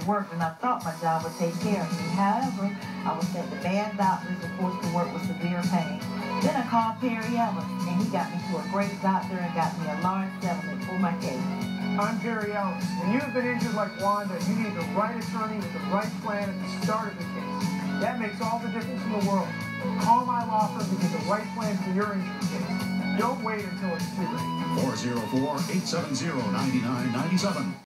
worked, and I thought my job would take care of me. However, I was sent to bad doctors and forced to work with severe pain. Then I called Perry Ellis, and he got me to a great doctor and got me a large settlement for my case. I'm Perry Ellis. When you've been injured like Wanda, you need the right attorney with the right plan at the start of the case. That makes all the difference in the world. Call my law firm to get the right plan for your injury case. Don't wait until it's too late. 404-870-9997.